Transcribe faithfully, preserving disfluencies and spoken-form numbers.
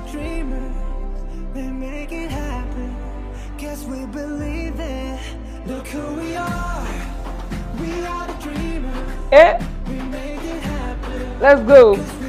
dreamers, we make it happen. Guess we believe it. Look who we are. We are the dreamers. Eh? We make it happen. Let's go.